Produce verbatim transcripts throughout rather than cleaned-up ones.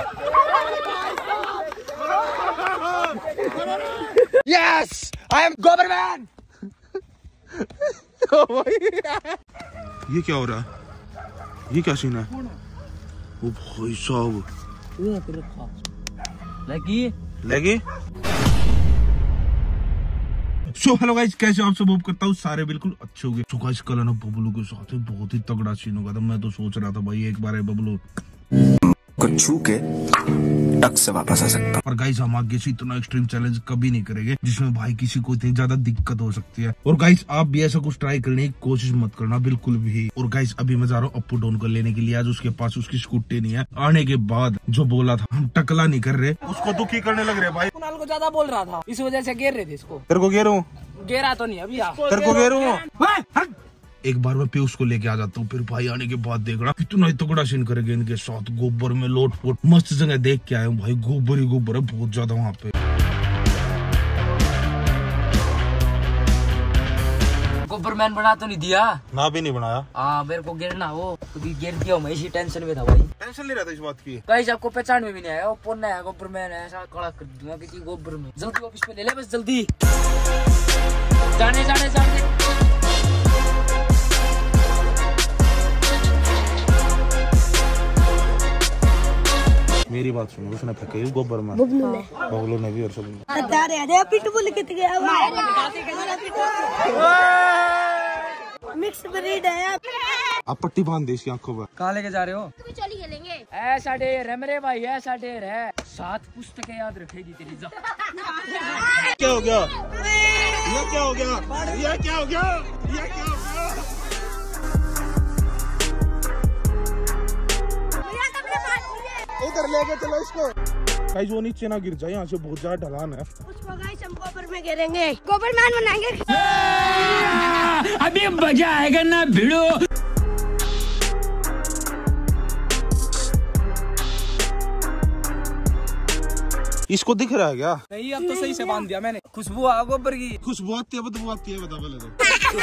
Yes I am गोबरमैन। ये क्या हो रहा है? ये क्या सीन है? वो भाई साहब लगी लगी। सो हेलो गाइस, कैसे आप सब? होप करता हूँ सारे बिल्कुल अच्छे हो गए। सो गाइस कल ना बबलू के साथ बहुत ही तगड़ा सीन होगा था। मैं तो सोच रहा था भाई एक बार है बबलू को छू के टक से वापस आ सकता। और गाइस हम आगे से इतना एक्सट्रीम चैलेंज कभी नहीं करेंगे जिसमें भाई किसी को इतनी ज्यादा दिक्कत हो सकती है। और गाइस आप भी ऐसा कुछ ट्राई करने की कोशिश मत करना बिल्कुल भी। और गाइस अभी मैं जा रहा हूँ अपू डाउन को लेने के लिए। आज उसके पास उसकी स्कूटी नहीं है। आने के बाद जो बोला था हम टकला नहीं कर रहे, उसको दुखी करने लग रहे भाई। कुणाल को ज्यादा बोल रहा था, इस वजह से घेर रहे थे इसको। तेरे को घेरू? घेरा तो नहीं अभी, तेरे को घेरू? एक बार मैं पीयूष को लेके आ जाता हूँ, फिर भाई आने के बाद देख रहा इतना ही तगड़ा सीन करेंगे इनके साथ। गोबर में लोट पोट मस्त जगह देख के आए हूँ भाई। गोबर ही गोबर है बहुत ज्यादा वहाँ पे। गोबरमैन बना तो नहीं दिया ना भी नहीं बनाया। हाँ मेरे को गिरना वो कभी गिर दिया, मैं इसी टेंशन में था भाई। टेंशन नहीं रहता इस बात की। कहीं आपको पहचान में भी नहीं आया। वो पुण्य है गोबरमैन है, ऐसा कड़ा कर दूंगा कि गोबर में। जल्दी ऑफिस में ले ले बस जल्दी। जाने जाने जाने मेरी बात सुनो, उसने फेंके गोबर में बबलू ने बबलू ने भी और सब मिक्स ब्रीड है। आप पट्टी बांध दे इसकी आंखों पर। कहाँ लेके जा रहे हो? चोली खेलेंगे। ऐसा ढेर है मेरे भाई, ऐसा ढेर है। सात पुस्तकें याद रखेगी तेरी। जा क्या हो गया? ये क्या हो गया? ये क्या हो गया? ये क्या हो गया? उधर लेके चलो इसको। गाइस वो नीचे ना गिर जाए, यहाँ से बहुत ज्यादा ढलान है। उसको गाइस हम गोबर में गिरेंगे, गोबरमैन बनाएंगे। अभी मजा आएगा ना भिड़ो। इसको दिख रहा है क्या? नहीं अब तो सही से बांध दिया मैंने। खुशबू आ गोबर की। खुशबू आती है बदबू आती है? बता पहले तो।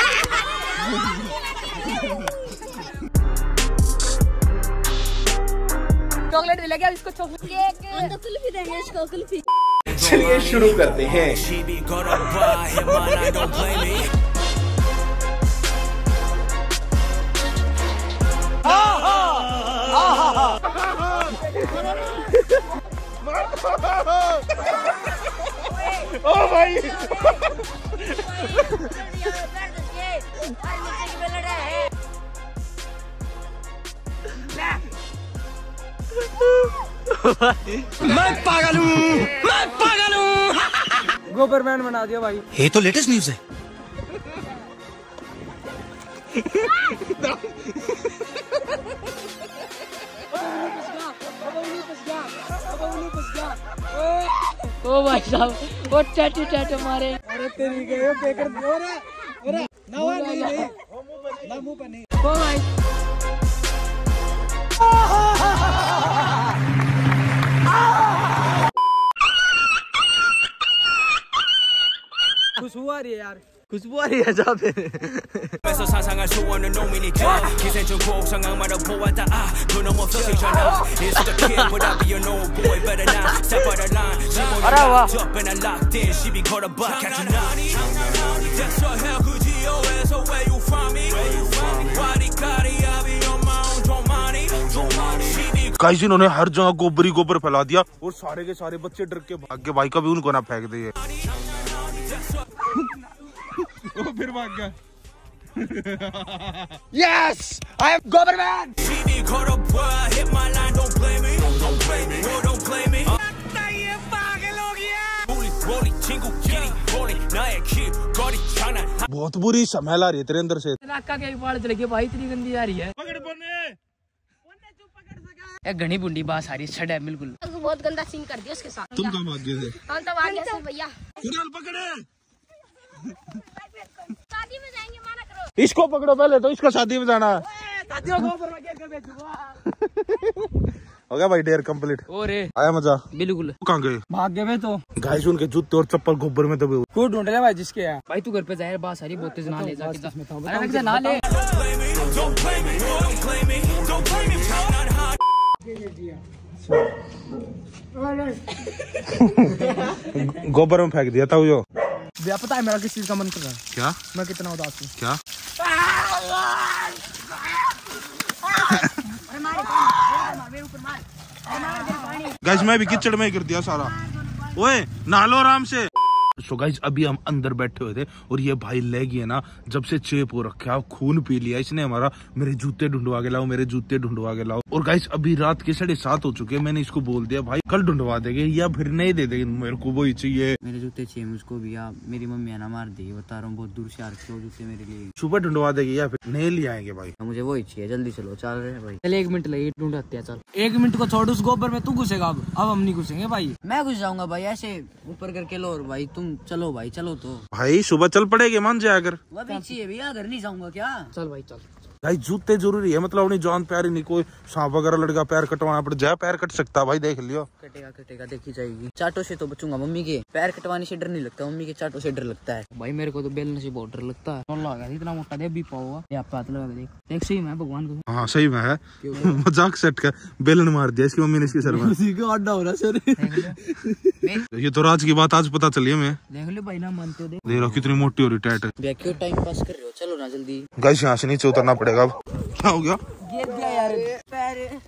चॉकलेट मिलेगा क्या इसको? चॉकलेट हम तो कुल्फी देंगे इसको, कुल्फी। चलिए शुरू करते हैं। ओ भाई मैं पागल हूँ, मैं पागल हूँ। गोबरमैन बना दिया भाई। ये तो लेटेस्ट न्यूज है। ओ भाई साहब वो टैटू टैटू मारे। अरे तेरी गए बेकर हो रहा हो रहा ना वो नहीं नहीं ना मुंह पर नहीं। ओ भाई खुशबू आ रही है यार, खुशबू आ रही है जहाँ पे। अरे वाह गाइस इन्होंने हर जगह गोबरी गोबर फैला दिया और सारे के सारे बच्चे डर के भाग गए भाई। कभी उनको ना फेंक दिए। वो फिर भाग गया। यस आई एम गोबरमैन। बहुत बुरी स्मेल आ रही है तेरे अंदर से। नाका के बाल चले गए भाई, इतनी गंदी आ रही है। पकड़ पन्ने। एक घनी बुंडी बास आ रही है, छड़ है बिल्कुल। बहुत गंदा सीन कर दिया उसके साथ। तुम कहाँ भाग गए थे? हम तो भाग गए थे भैया। कुणाल पकड़े। शादी में जाएंगे, माना करो। इसको पकड़ो पहले तो, इसको शादी में जाना है। हो गया भाई डेयर कंप्लीट। ओरे आया मजा? बिल्कुल। कहाँ गए? भाग गए तो। गाइस उनके जूते और चप्पल गोबर में दबे हुए। को ढूंढ रहे भाई जिसके है। भाई तू घर पे जाए, बात सारी बोतल से ना ले जाके दस में था। अरे ना ले। गोबर में फेंक दिया था वो जो। भैया पता है मेरा किस चीज का मन कर रहा है? क्या? मैं कितना उदास हूँ। क्या? गाइस मैं भी कीचड़ में ही कर दिया सारा। ओए नहा लो आराम से। सो गाइस अभी हम अंदर बैठे हुए थे और ये भाई ले गया ना, जब से चेप हो रखा, खून पी लिया इसने हमारा। मेरे जूते ढूंढवा के लाओ, मेरे जूते ढूंढवा के लाओ। और गाइस अभी रात के साढ़े सात हो चुके हैं। मैंने इसको बोल दिया भाई कल ढूंढवा देंगे या फिर नहीं दे देंगे, मेरे को वही चाहिए। मेरे जूते चाहिए मुझको भी। आप मेरी मम्मी है ना मार देगी, बता रहा हूँ, बहुत दूर से आ रखे हो जूते मेरे लिए। सुबह ढूंढवा देंगे या फिर नहीं ले आएंगे भाई। मुझे वही चाहिए, जल्दी चलो। चल रहे हैं भाई। चल एक मिनट लगे ढूंढते हैं। चल एक मिनट को छोड़, उस गोबर में तू घुसेगा। अब अब हम नहीं घुसेंगे भाई। मैं घुस जाऊंगा भाई, ऐसे ऊपर करके लो। और भाई तुम चलो भाई, चलो तो भाई सुबह चल पड़ेगे, मान जाए अगर। वो भी चाहिए भैया, घर नहीं जाऊंगा क्या? चल भाई चल। भाई जूते जरूरी है, मतलब अपनी जान प्यारी नहीं, कोई सांप वगैरह लड़का पैर कटवाना पड़ जाए, पैर कट सकता भाई, देख लियो। कटेगा कटेगा देखी जाएगी। चाटों से तो बचूंगा, मम्मी के पैर कटवाने से डर नहीं लगता, मम्मी के चाटों से डर लगता है। भाई मेरे को तो बेलने से बहुत डर लगता है। इतना मोटा दे भी पाऊंगा। ये आप हाथ लगा के देख देख, सही में भगवान को। हाँ सही में है। मजाक सेट कर, बेलन मार दिया इसकी मम्मी ने इसके सर में। अड्डा हो रहा सर। ये तो राज की बात आज पता चली हमें। देख लो भाई ना मानते हो। देख रहा कितनी मोटी हो रही टाइट। भैया क्यों टाइम पास कर रहे हो? चलो ना जल्दी। गाइस यहाँ से नीचे उतरना पड़ेगा अब। क्या हो गया? गिर गया यार पैर।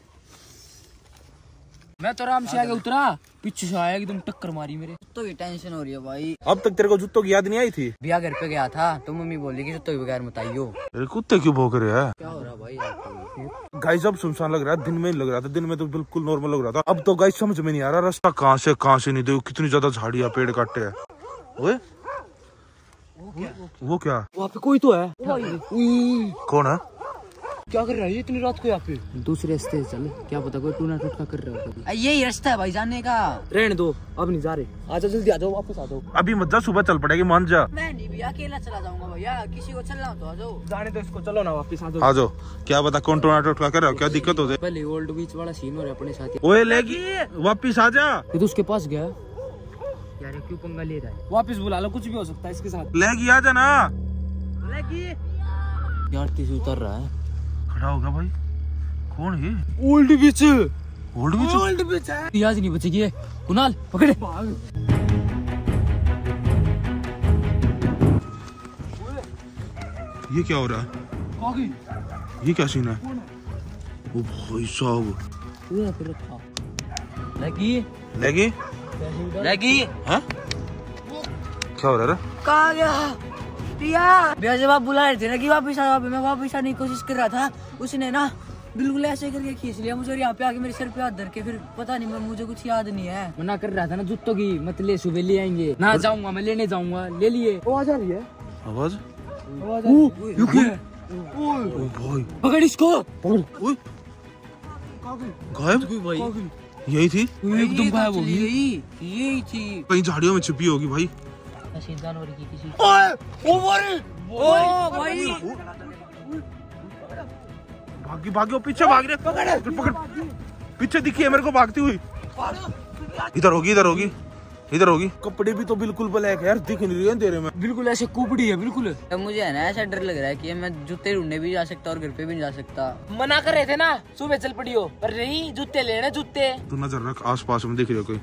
मैं तो आराम से आगे उतरा, पीछे से आया एकदम टक्कर मारी मेरे। तो भी टेंशन हो रही है भाई। अब तक तेरे को जूतों की याद नहीं आई थी? भैया घर पे गया था तो मम्मी बोली कि जूतों के बगैर मत आइयो। अरे कुत्ते क्यों भौंक रहे हैं? क्या हो रहा भाई आपको? गाइस अब सुनसान लग रहा है, दिन में लग रहा था, दिन में तो बिल्कुल नॉर्मल लग रहा था। अब तो गाइस समझ में नहीं आ रहा रास्ता कहाँ से कहाँ से नहीं। देखो कितनी ज्यादा झाड़ियाँ पेड़ काटे हैं। ओए वो क्या? वहाँ पे कोई तो है। कौन है? क्या कर रहा है इतनी रात को यहाँ पे? दूसरे रास्ते चल, क्या पता कोई टूना टुटका कर रहा हो कभी। यही रास्ता है भाई जाने का। रहने दो, अब नहीं जा रहे। आ जाओ जल्दी, आ जाओ, वापस आ जाओ। अभी मत जा, सुबह चल पड़ेगी, मान जा। मैं नहीं भैया, अकेला चला जाऊंगा भैया, किसी को चलना हो तो आ जाओ। जाने दो इसको, चलो ना वापस आ जाओ। आ जाओ। क्या पता कौन टोना टोटका कर रहा हो, क्या दिक्कत हो जाए? पहले ओल्ड बीच वाला सीन हो रहा है अपने साथ। ओए लेगी वापिस आ जा। ये तो उसके पास गया यार क्यों पंगा ले रहा है? वापस बुला लो, कुछ भी हो सकता है इसके साथ। लेगी आ जा ना। यार तीस उतर रहा है। खड़ा होगा भाई। कौन है? Old beach. Old beach? Old beach है। आज नहीं बचेगी ये। कुणाल पकड़े। ये क्या हो रहा है? ये क्या सीन है? ओ भाई साहब। लगी लेगी लगी हैं? क्या हो रहा है? कहाँ गया प्रिया? भैया जब आप बुला रहे थे ना कि वापिस आ, मैं वापिस आने की कोशिश कर रहा था, उसने ना बिल्कुल ऐसे करके खींच लिया मुझे, और यहाँ पे आके मेरे सर पे हाथ धर के, फिर पता नहीं, मैं मुझे कुछ याद नहीं है। मना कर रहा था ना जूतों की मत ले, सुबह ले आएंगे ना। जाऊंगा मैं लेने जाऊंगा, ले लिए। वो आ जा रही है आवाज। ओ भाई पकड़ इसको। ओए गायब भाई। यही थी एकदम गायब हो गई। यही यही थी, कहीं झाड़ियों में छुपी होगी भाई। जानवर की किसी। ओए ओ भाई ओ भाई भागी भागी वो पीछे भाग रहे। पकड़ पकड़, पीछे दिखी है मेरे को भागती हुई। इधर होगी इधर होगी इधर होगी। कपड़े भी तो बिल्कुल ब्लैक है यार, दिख नहीं रही है अंधेरे में। बिल्कुल ऐसे कुबड़ी है बिल्कुल। अब मुझे है ना ऐसा डर लग रहा है कि मैं जूते ढूंढने भी जा सकता और घर पे भी नहीं जा सकता। मना कर रहे थे ना सुबह चल पड़ी हो, पर नहीं, जूते लेने जूते। तू नजर रख आसपास में, दिख रही हो कोई?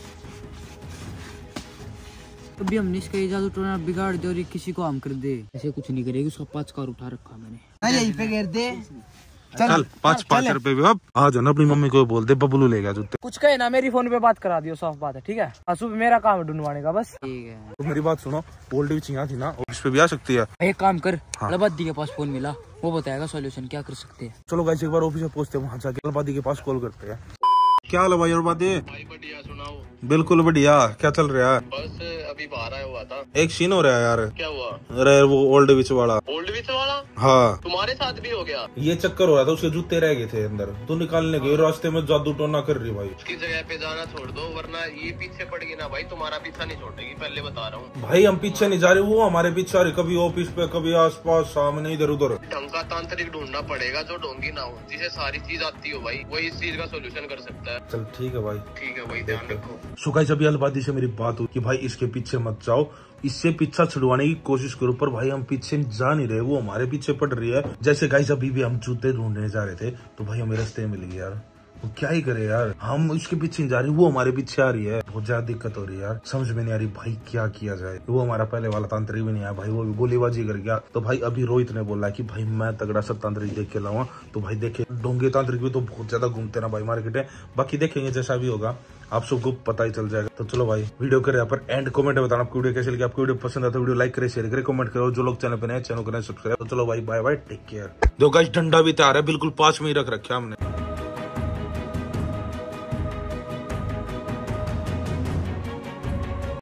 अभी हमने इसका ये जादू टोना बिगाड़ दे और ये किसी को हम कर दे। ऐसे कुछ नहीं करेगी, उसका पाँच कार उठा रखा मैंने। यहीं पे गिर दे। चल पाँच पाँच रुपए भी। अब आ जाना, अपनी मम्मी को बोल दे बबलू लेगा जूते। कुछ कहे ना, मेरी फोन पे बात करा दियो, साफ बात है, ठीक है। सुबह मेरा काम है ढूंढवाने का बस। ठीक है तो मेरी बात सुनो, ओल्ड बीच यहाँ थी ना, ऑफिस पे भी आ सकती है। एक काम कर, हाँ। लबादी के पास फोन मिला, वो बताएगा सॉल्यूशन क्या कर सकते हैं। चलो गाइस एक बार ऑफिस में पहुंचते हैं, वहाँ जाके अलबादी के पास कॉल करते हैं। क्या हाल है भाई अलबादी? भाई बढ़िया, सुनाओ। बिल्कुल बढ़िया। क्या चल रहा है? बस अभी बाहर आया हुआ था। एक सीन हो रहा है यार। क्या हुआ? अरे वो ओल्ड बीच वाला। ओल्ड बीच वाला? हाँ तुम्हारे साथ भी हो गया? ये चक्कर हो रहा था, उसके जूते रह गए थे अंदर, तो निकालने गए, रास्ते में जादू टोना कर रही भाई। उसकी जगह पे जाना छोड़ दो, वरना ये पीछे पड़ेगी ना भाई, तुम्हारा पीछा नहीं छोड़ेगी, पहले बता रहा हूँ। भाई हम पीछे नहीं जा रहे, वो हमारे पीछे आ रही, कभी ऑफिस पे कभी आसपास सामने इधर उधर। ढंग का तांत्रिक ढूंढना पड़ेगा जो ढोंगी ना हो, जिसे सारी चीज आती हो भाई, वही इस चीज का सोल्यूशन कर सकता है। चल ठीक है भाई। ठीक है भाई, ध्यान रखो। सो गाइस अभी अलबादी से मेरी बात हुई कि भाई इसके पीछे मत जाओ, इससे पीछा छुड़वाने की कोशिश करो, पर भाई हम पीछे जा नहीं रहे, वो हमारे पीछे पड़ रही है। जैसे गाइस अभी भी हम जूते ढूंढने जा रहे थे, तो भाई हमें रास्ते में मिल गया यार, वो क्या ही करे यार, हम उसके पीछे नहीं जा रहे, वो हमारे पीछे आ रही है। बहुत ज्यादा दिक्कत हो रही है यार, समझ में नहीं आ रही भाई क्या किया जाए। वो हमारा पहले वाला तांत्रिक भी नहीं आया भाई, वो भी गोलीबाजी कर गया। तो भाई अभी रोहित ने बोला कि भाई मैं तगड़ा सा तांत्रिक देख के लाऊंगा। तो भाई देखे डोंगे तांत्रिक भी तो बहुत ज्यादा घूमते ना भाई मार्केट में। बाकी देखेंगे जैसा भी होगा आप सबको पता ही चल जाएगा। तो चलो भाई वीडियो करे यहाँ पर एंड, कमेंट में बताना आपको वीडियो कैसे लगी। आपको वीडियो पसंद आता है वीडियो लाइक करे, शेयर करे, कमेंट करो। जो लोग चैनल पे नए चैनल करें सब्सक्राइब। तो चलो भाई बाय बाय, टेक केयर। दो गाइस डंडा भी तैयार है, बिल्कुल पास में ही रख रखा हमने।